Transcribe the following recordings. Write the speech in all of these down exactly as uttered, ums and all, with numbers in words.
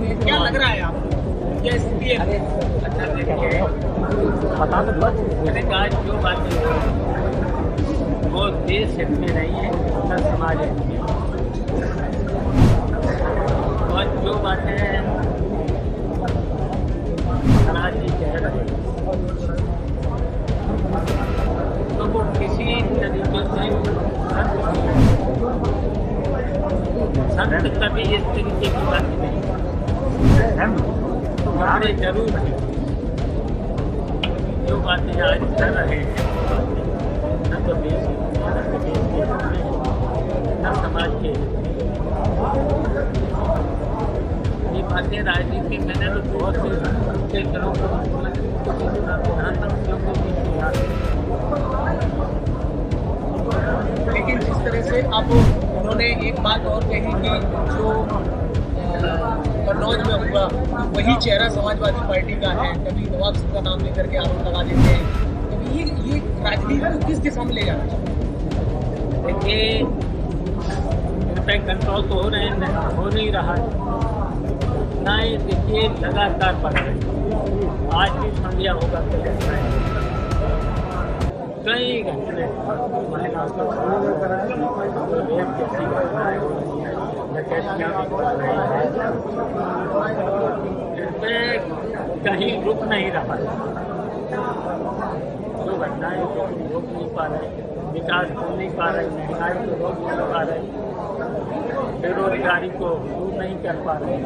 हुए, क्या लग रहा है आपको, क्या स्थिति है? अच्छा देखिए, बता दो मैंने कहा जो बातें वो देश हित में नहीं है, अपना समाज हित में, और जो बातें राजी कह रहे तो वो किसी तरीके से संत कभी इस तरीके की बात नहीं हमारे जरूर है। जो बातें आज कर रहे हैं न तो देश न देश के न समाज के, ये बातें राजनीति मैंने तो बहुत से जनों को प्रधानमंत्रियों को भी सुना। लेकिन जिस तरह से अब उन्होंने एक बात और कही कि जो कन्नौज में हुआ वही चेहरा समाजवादी पार्टी का है, कभी नवाब सिंह का नाम लेकर के आरोप लगा देते हैं, कभी ये ये राजनीति को किस दिशा में ले जाना चाहिए? देखिए, इन पर कंट्रोल तो हो रहे हैं, हो नहीं रहा है ना। ये देखिए लगातार बढ़ रहे हैं, आज भी संध्या होगा तो कई घंटे महिलाओं को रेप जैसी घटनाएं हो रही हैं, डकैतियां भी हो रही हैं, इसमें कहीं रुक नहीं रहा है। जो घटनाएं को रोक नहीं पा रहे, विकास हो नहीं पा रहे, महंगाई को रोक नहीं पा रहे, बेरोजगारी को दूर नहीं कर पा रहे,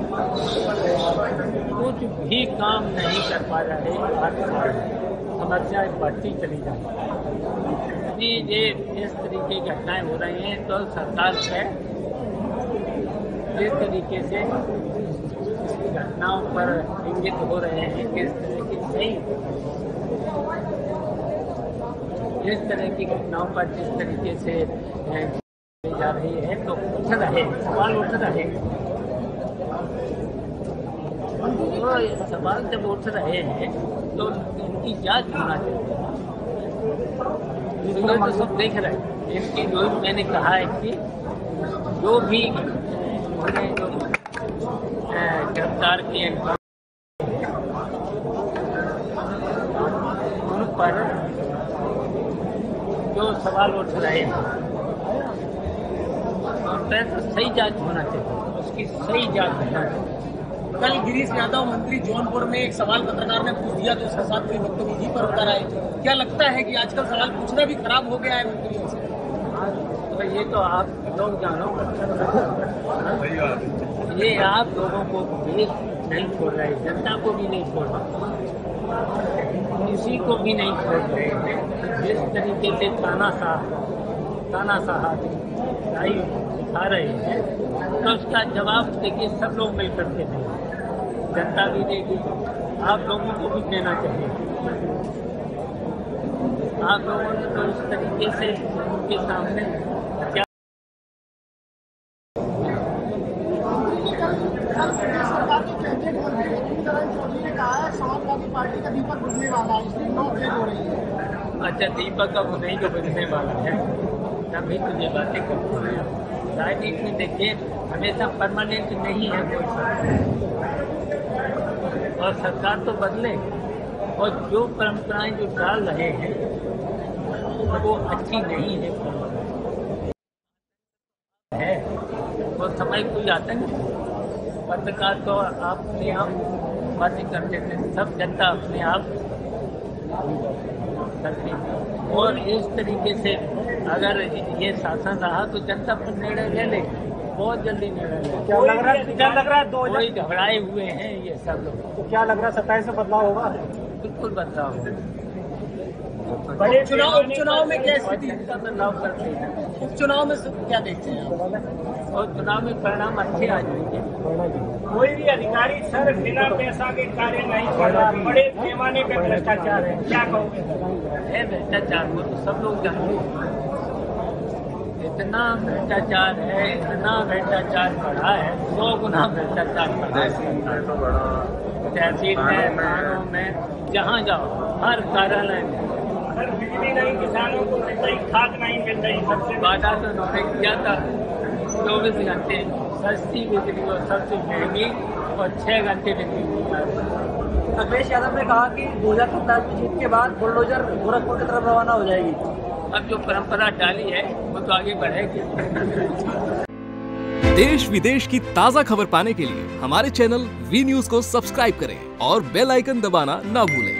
कुछ भी काम नहीं कर पा रहे, समस्याएं बढ़ती चली जाती। ये इस तरीके की घटनाएं हो रही हैं तो सरकार से जिस तरीके से घटनाओं पर इंगित हो रहे हैं, किस तरह की सही जिस तरह की घटनाओं पर जिस तरीके से जा रही है तो उठ रहे सवाल उठ रहे तो सवाल जब उठ रहे हैं तो इनकी जांच होना चाहिए। तो सब देख रहे हैं इनकी, जो मैंने कहा है कि जो भी उन्हें जो गिरफ्तार किए उन पर जो सवाल उठ रहे हैं तो सही जांच होना चाहिए, उसकी सही जांच होना चाहिए। कल गिरीश यादव मंत्री जौनपुर में एक सवाल पत्रकार ने पूछ दिया तो उसके साथ कोई वक्तव्य जी पर उतर आए। क्या लगता है कि आजकल सवाल पूछना भी खराब हो गया है मंत्रियों से? तो ये तो आप लोग जानो, ये आप लोगों को भी नहीं छोड़ रहे, जनता को भी नहीं छोड़ रहे, किसी को भी नहीं छोड़ रहे हैं। जिस तरीके से तानाशाह तानाशाह दिखा रहे हैं तो उसका जवाब देखिए सब लोग मिलकर के दें, जनता भी देगी, आप लोगों को भी देना चाहिए। आप लोगों ने तो इस तरीके से उनके सामने क्या समाजवादी पार्टी का दीपक बुझने वाला है, इसलिए नौ फेल हो रही है। अच्छा, दीपक का वो नहीं जो बुझने वाला है, तभी तो ये बातें करते हैं। राजनीति में देखिए हमेशा परमानेंट नहीं है कोई सरकार, और सरकार तो बदले, और जो परंपराएं जो डाल रहे हैं वो अच्छी नहीं है है तो समय कोई आता नहीं। पत्रकार तो अपने आप बातें करते थे, सब जनता अपने आप करती, और इस तरीके से अगर ये शासन रहा तो जनता पर निर्णय ले लेगी, बहुत जल्दी निर्णय ले। क्या लग रहा है क्या लग रहा है दो कोई घबराए हुए हैं ये सब लोग, तो क्या लग रहा है सत्ताईस में बदलाव होगा? बिल्कुल बदलाव होगा। बड़े चुनाव उपचुनाव में क्या स्थिति का बदलाव करते हैं, उपचुनाव में क्या देखते हैं? और चुनाव में परिणाम अच्छे आ जाएंगे। कोई भी अधिकारी सर बिना पैसा के कार्य नहीं कर रहा, बड़े पैमाने पे भ्रष्टाचार है, क्या कहोगे? है भ्रष्टाचार, वो तो सब लोग जानते हैं। इतना भ्रष्टाचार है, इतना भ्रष्टाचार बढ़ा है, सौ गुना भ्रष्टाचार बढ़ा है। तहसील में, थानों में, जहाँ जाओ, हर कार्यालय में। सर बिजली नहीं, किसानों को मिल रही, खाद नहीं मिल रही, सबसे वादा तो उन्होंने किया था चौबीस घंटे सस्ती बिजली और सबसे महंगी और छः घंटे बिजली। अखिलेश यादव ने कहा कि दो हजार सत्ताईस में जीत के बाद बुलडोजर गोरखपुर की तरफ रवाना हो जाएगी। अब जो परंपरा डाली है वो तो आगे बढ़ेगी। देश विदेश की ताज़ा खबर पाने के लिए हमारे चैनल वी न्यूज़ को सब्सक्राइब करें और बेल आइकन दबाना ना भूलें।